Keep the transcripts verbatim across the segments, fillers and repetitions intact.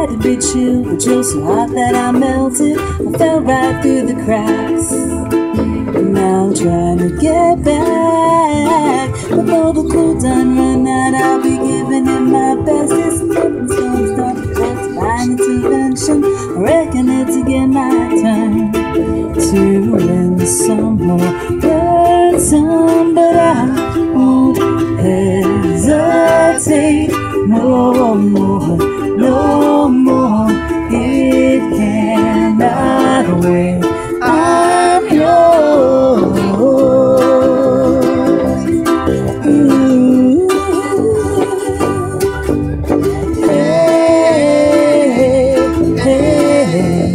tried to be chill, but you're so hot that I melted. I fell right through the cracks. And now I'm trying to get back. Before the cool done run out, I'll be giving it my best. It's something gonna start to divine intervention. I reckon it's again my turn to win some more, burn some, but I won't hesitate no more, no more. It cannot wait. I'm yours. Ooh. Hey, hey.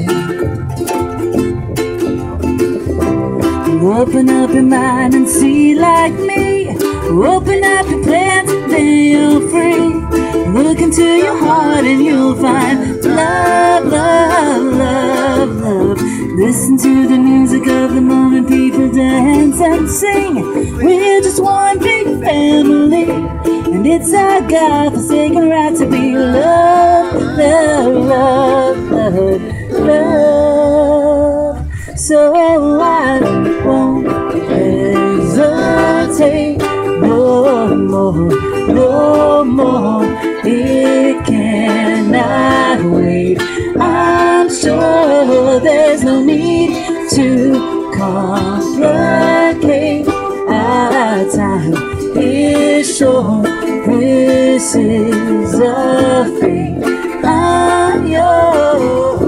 Open up your mind and see like me. Open up your plans and then you're free. Look into your heart and you'll find love, love, love, love. Listen to the music of the moment, people dance and sing. We're just one big family, and it's our God-forsaken right to be loved, love, love, love, love. So I won't hesitate no more, no more. It cannot wait. I'm sure there's no need to complicate. Our time is short. This is a fate. I'm yours.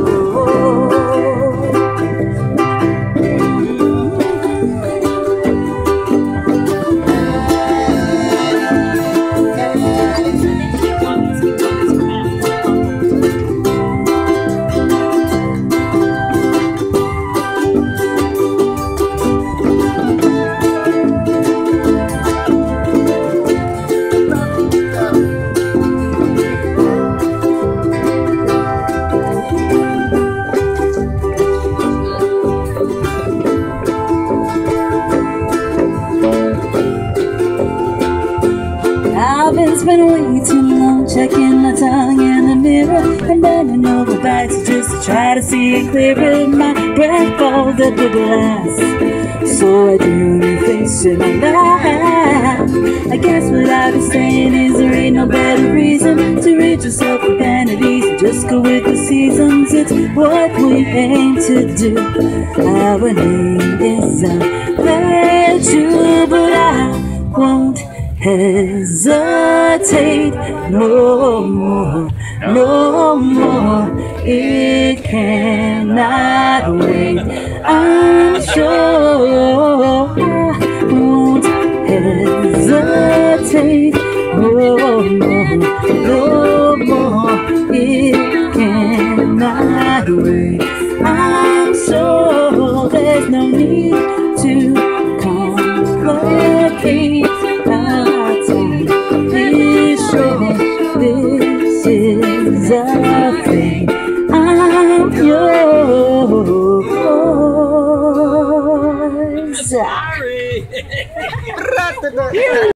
I've been spending way too long checking my tongue in the mirror and bending over backwards just to try to see it clearer. My breath falls at the glass, so I do face it and laugh. I guess what I've been saying is there ain't no better reason to rid yourself of vanities. Just go with the seasons, it's what we aim to do. Our name is virtue, but I won't hesitate no more, no more. It cannot wait. I'm sure I won't hesitate no more, no more. It cannot wait. I'm sure there's no need to complicate. This is a thing. I'm yours. Sorry.